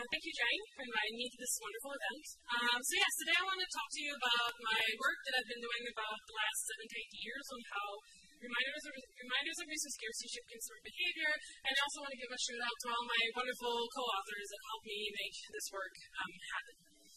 Thank you, Jane, for inviting me to this wonderful event. Today I want to talk to you about my work that I've been doing about the last 7 to 8 years on how reminders of resource scarcity shape consumer behavior, and I also want to give a shout out to all my wonderful co-authors that helped me make this work happen.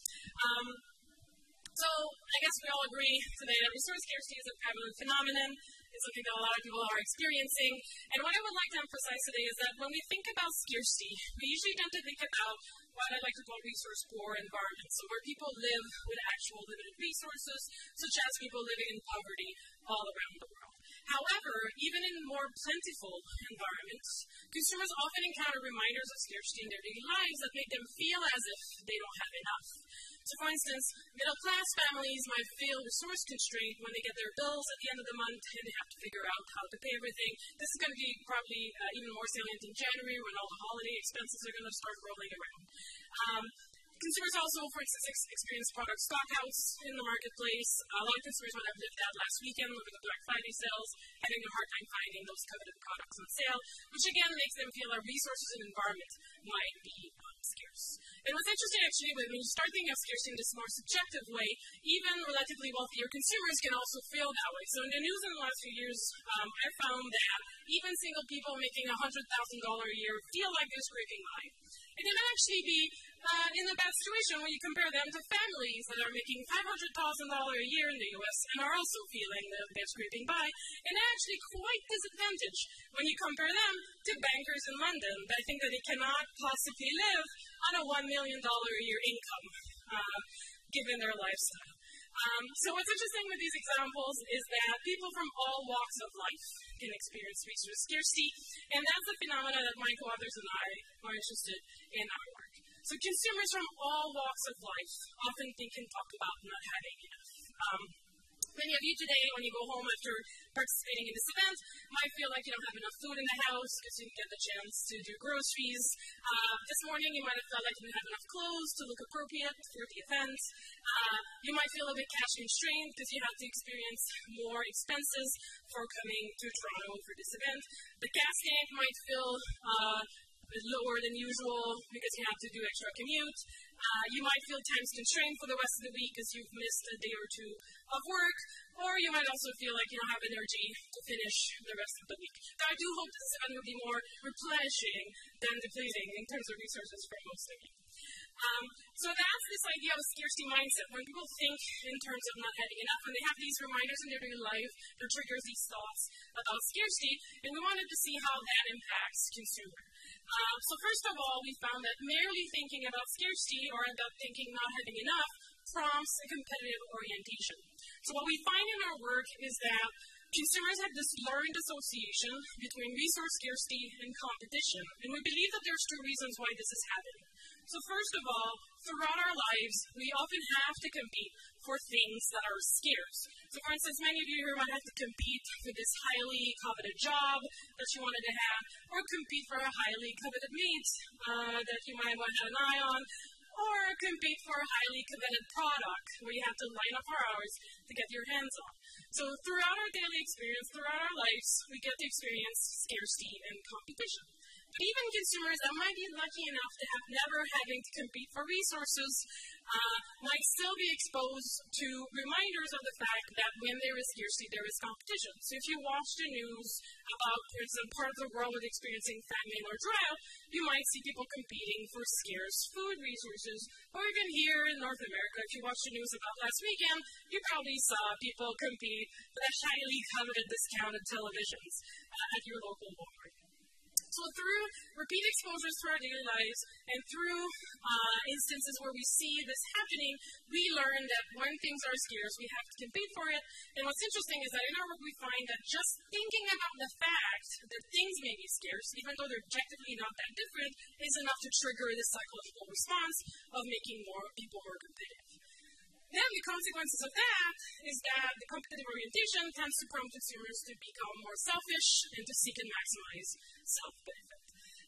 I guess we all agree today that resource scarcity is a prevalent phenomenon. It's something that a lot of people are experiencing. And what I would like to emphasize today is that when we think about scarcity, we usually tend to think about what I like to call resource-poor environments, so where people live with actual limited resources, such as people living in poverty all around the world. However, even in more plentiful environments, consumers often encounter reminders of scarcity in their daily lives that make them feel as if they don't have enough. So, for instance, middle-class families might feel resource-constrained when they get their bills at the end of the month and they have to figure out how to pay everything. This is going to be probably even more salient in January when all the holiday expenses are going to start rolling around. Consumers also, for instance, experience product stockouts in the marketplace. A lot of consumers might have lived that last weekend with the Black Friday sales, having a hard time finding those coveted products on sale, which again makes them feel that resources and environment might be scarce. And what's interesting actually, when you start thinking of scarcity in this more subjective way, even relatively wealthier consumers can also feel that way. So in the news in the last few years, I found that even single people making $100,000 a year feel like they're scraping by. And they might actually be in a bad situation when you compare them to families that are making $500,000 a year in the U.S. and are also feeling that they're scraping by, and they're actually quite disadvantaged when you compare them to bankers in London that think that they cannot possibly live on a $1 million a year income, given their lifestyle. So what's interesting with these examples is that people from all walks of life can experience resource scarcity, and that's the phenomena that my co-authors and I are interested in our work. So consumers from all walks of life often think and talk about not having enough. Many of you today, when you go home after participating in this event, might feel like you don't have enough food in the house because you didn't get the chance to do groceries. This morning, you might have felt like you didn't have enough clothes to look appropriate for the event. You might feel a bit cash constrained because you have to experience more expenses for coming to Toronto for this event. The gas tank might feel lower than usual because you have to do extra commute. You might feel time constrained for the rest of the week because you've missed a day or two of work, or you might also feel like you don't have energy to finish the rest of the week. Now, I do hope this event will be more replenishing than depleting in terms of resources for most of you. So that's this idea of a scarcity mindset. When people think in terms of not having enough, when they have these reminders in their daily life that triggers these thoughts about scarcity, and we wanted to see how that impacts consumer. So first of all, we found that merely thinking about scarcity or about thinking not having enough prompts a competitive orientation. So what we find in our work is that consumers have this learned association between resource scarcity and competition, and we believe that there's 2 reasons why this is happening. So first of all, throughout our lives, we often have to compete for things that are scarce. So for instance, many of you here might have to compete for this highly coveted job that you wanted to have, or compete for a highly coveted mate that you might want to have an eye on, or compete for a highly coveted product where you have to line up for hours to get your hands on. So throughout our daily experience, throughout our lives, we get to experience scarcity and competition. But even consumers that might be lucky enough to have never having to compete for resources might still be exposed to reminders of the fact that when there is scarcity, there is competition. So if you watch the news about, for instance, part of the world experiencing famine or drought, you might see people competing for scarce food resources. Or even here in North America, if you watch the news about last weekend, you probably saw people compete for the highly coveted discounted televisions at your local Walmart. So through repeat exposures to our daily lives and through instances where we see this happening, we learn that when things are scarce, we have to compete for it. And what's interesting is that in our work we find that just thinking about the fact that things may be scarce, even though they're objectively not that different, is enough to trigger this psychological response of making more people more competitive. Then the consequences of that is that the competitive orientation tends to prompt consumers to become more selfish and to seek and maximize self-benefit.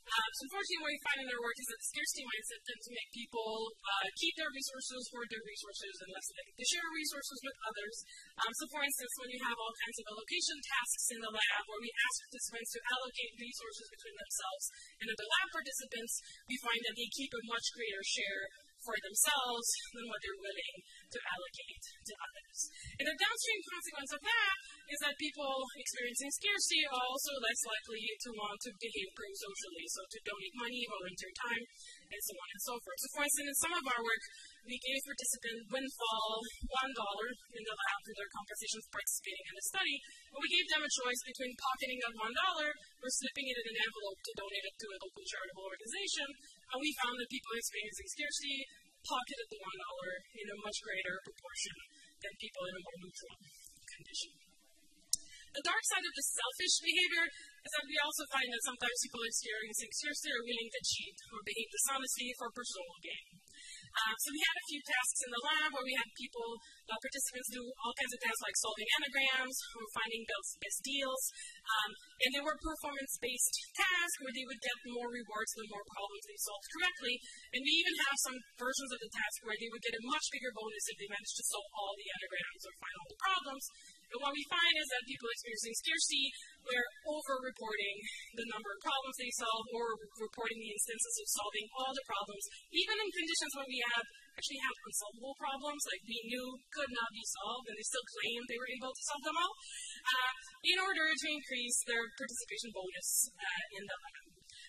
Unfortunately, what we find in our work is that the scarcity mindset tends to make people keep their resources, hoard their resources, and less likely to share resources with others. So for instance, when you have all kinds of allocation tasks in the lab where we ask participants to allocate resources between themselves and other lab participants, we find that they keep a much greater share for themselves than what they're willing to allocate to others. And the downstream consequence of that is that people experiencing scarcity are also less likely to want to behave pro-socially, so to donate money, volunteer time, and so on and so forth. So for instance, in some of our work, we gave participants windfall $1 in the lab for their compensation for participating in the study, and we gave them a choice between pocketing that $1 or slipping it in an envelope to donate it to a local charitable organization. And we found that people experiencing scarcity pocketed the $1 in a much greater proportion than people in a more neutral condition. The dark side of this selfish behavior is that we also find that sometimes people experiencing scarcity are willing to cheat or behave dishonestly for personal gain. So we had a few tasks in the lab where we had participants do all kinds of tasks like solving anagrams or finding best deals. And they were performance-based tasks where they would get more rewards the more problems they solved correctly. And we even have some versions of the task where they would get a much bigger bonus if they managed to solve all the anagrams or find all the problems. And what we find is that people experiencing scarcity were over-reporting the number of problems they solved or reporting the instances of solving all the problems, even in conditions when we actually had unsolvable problems, like we knew could not be solved, and they still claimed they were able to solve them all, in order to increase their participation bonus in the lab.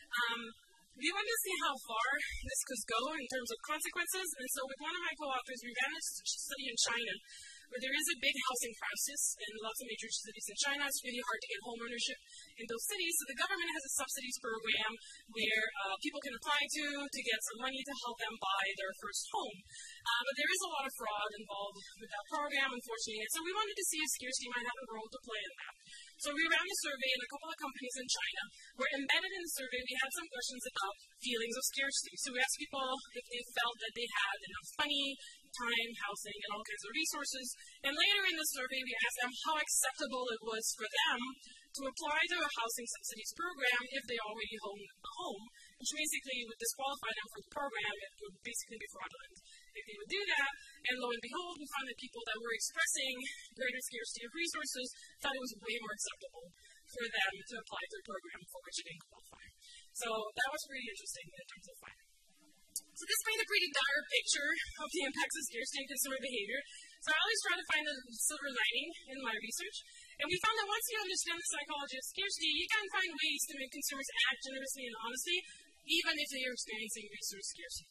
We wanted to see how far this could go in terms of consequences, and so with one of my co-authors, we ran a study in China, where there is a big housing crisis in lots of major cities in China. It's really hard to get home ownership in those cities, so the government has a subsidies program where people can apply to get some money to help them buy their first home. But there is a lot of fraud involved with that program, unfortunately, and so we wanted to see if scarcity might have a role to play in that. So we ran a survey in a couple of companies in China, where embedded in the survey we had some questions about feelings of scarcity. So we asked people if they felt that they had enough money, time, housing, and all kinds of resources. And later in the survey we asked them how acceptable it was for them to apply to a housing subsidies program if they already owned a home, which basically would disqualify them from the program. It would basically be fraudulent if they would do that. And lo and behold, we found that people that were expressing greater scarcity of resources thought it was way more acceptable for them to apply to a program for which it didn't qualify. So that was pretty interesting in terms of finding. So this made a pretty dire picture of the impacts of scarcity and consumer behavior. So I always try to find the silver lining in my research. And we found that once you understand the psychology of scarcity, you can find ways to make consumers act generously and honestly, even if they are experiencing resource scarcity.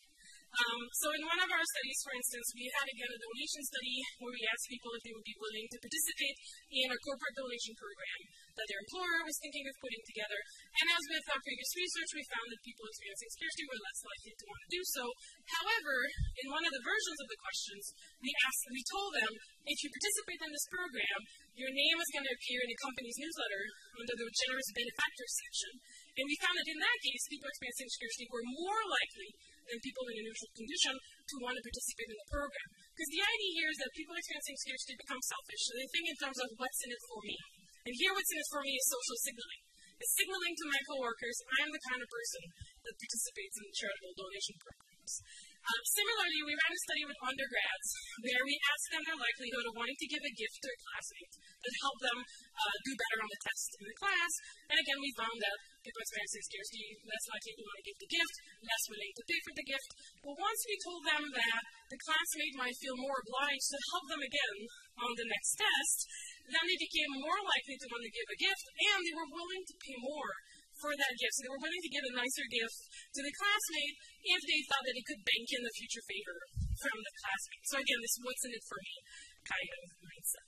So in one of our studies, for instance, we had again a donation study where we asked people if they would be willing to participate in a corporate donation program that their employer was thinking of putting together. And as with our previous research, we found that people experiencing scarcity were less likely to want to do so. However, in one of the versions of the questions, we told them, if you participate in this program, your name is going to appear in the company's newsletter under the generous benefactors section. And we found that in that case, people experiencing scarcity were more likely than people in a neutral condition to want to participate in the program. Because the idea here is that people experiencing scarcity become selfish. So they think in terms of what's in it for me. And here what's in it for me is social signaling. It's signaling to my coworkers, I'm the kind of person that participates in charitable donation programs. Similarly, we ran a study with undergrads where we asked them their likelihood of wanting to give a gift to a classmate that helped them do better on the test in the class. And again, we found that people experiencing scarcity less likely to want to give the gift, less willing to pay for the gift. But once we told them that the classmate might feel more obliged to help them again on the next test, then they became more likely to want to give a gift, and they were willing to pay more for that gift. So they were willing to give a nicer gift to the classmate if they thought that it could bank in the future favor from the classmate. So again, this what's in it for me kind of mindset.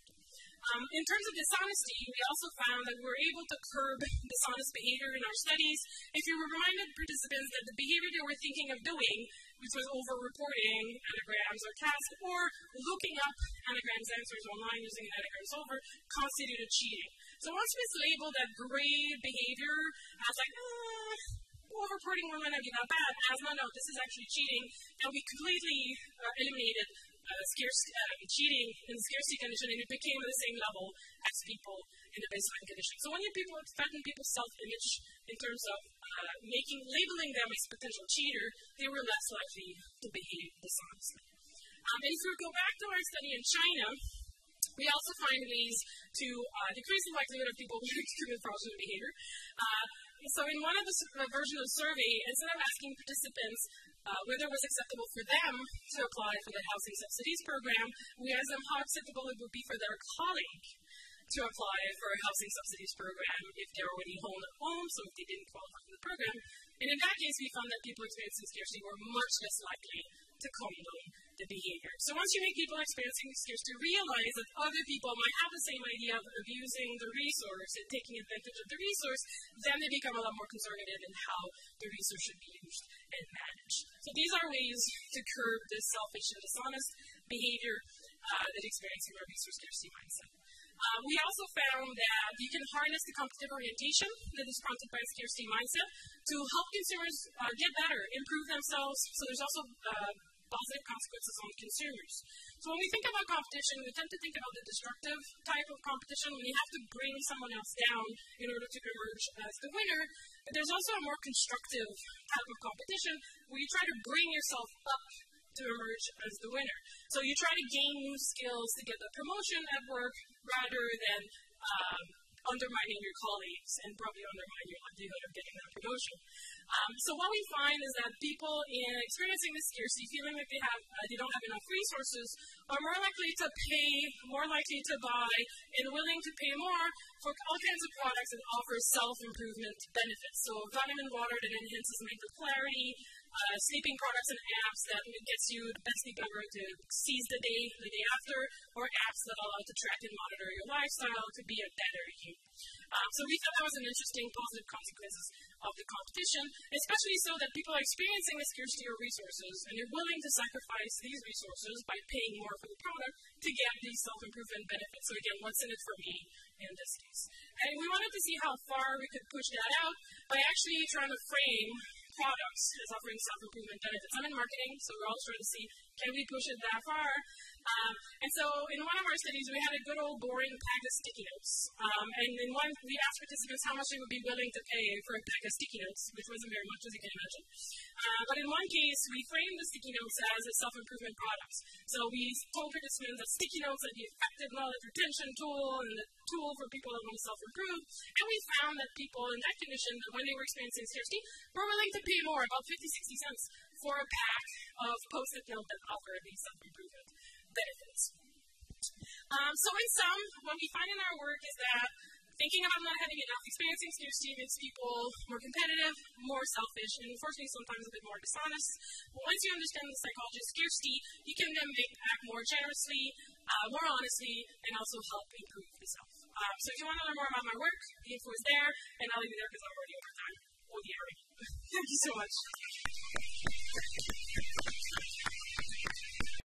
In terms of dishonesty, we also found that we were able to curb dishonest behavior in our studies if you reminded participants that the behavior they were thinking of doing, which was over-reporting anagrams or tasks, or looking up anagrams answers online using an anagram solver, constituted cheating. So once we labeled that gray behavior as like, over-reporting women are not bad, as no, this is actually cheating, and we completely eliminated cheating in the scarcity condition, and it became at the same level as people in a baseline condition. So when you threaten people's self-image in terms of labeling them as potential cheater, they were less likely to behave dishonestly. And if we go back to our study in China, we also find ways to decrease the likelihood of people to commit fraudulent behavior. So in one of the versions of the survey, instead of asking participants whether it was acceptable for them to apply for the housing subsidies program, we asked them how acceptable it would be for their colleague to apply for a housing subsidies program if they're already home at home, so if they didn't qualify for the program. And in that case, we found that people experiencing scarcity were much less likely to condone the behavior. So once you make people experiencing scarcity realize that other people might have the same idea of abusing the resource and taking advantage of the resource, then they become a lot more conservative in how the resource should be used and managed. So these are ways to curb this selfish and dishonest behavior that experiencing a resource scarcity mindset. We also found that you can harness the competitive orientation that is prompted by a scarcity mindset to help consumers get better, improve themselves. So there's also positive consequences on consumers. So when we think about competition, we tend to think about the destructive type of competition when you have to bring someone else down in order to emerge as the winner. But there's also a more constructive type of competition where you try to bring yourself up to emerge as the winner. So you try to gain new skills to get the promotion at work rather than undermining your colleagues and probably undermine your likelihood of getting that promotion. So what we find is that people in experiencing this scarcity, feeling like they don't have enough resources, are more likely to pay, more likely to buy, and willing to pay more for all kinds of products that offer self-improvement benefits. So vitamin water that enhances mental clarity, sleeping products and apps that gets you the best sleep ever to seize the day after, or apps that allow to track and monitor your lifestyle to be a better you. So we thought that was an interesting positive consequences of the competition, especially so that people are experiencing the scarcity of resources and they're willing to sacrifice these resources by paying more for the product to get these self-improvement benefits. So again, what's in it for me in this case? And we wanted to see how far we could push that out by actually trying to frame products as offering self-improvement benefits. I'm in marketing, so we're all trying to see, can we push it that far? And so in one of our studies, we had a good old boring pack of sticky notes. And in one, we asked participants how much they would be willing to pay for a pack of sticky notes, which wasn't very much, as you can imagine. But in one case, we framed the sticky notes as a self-improvement products. So we told participants that sticky notes are the effective knowledge retention tool and the tool for people that want to self-improve. And we found that people in that condition, when they were experiencing scarcity, were willing to pay more, about 50, 60 cents, for a pack of Post-it notes that offer these self-improvement benefits. So in sum, what we find in our work is that thinking about not having enough, experiencing scarcity makes people more competitive, more selfish, and unfortunately sometimes a bit more dishonest. But once you understand the psychology of scarcity, you can then act more generously, more honestly, and also help improve the self. So if you want to learn more about my work, the info is there, and I'll leave it there because I'm already over time. Oh, yeah. Thank you so much.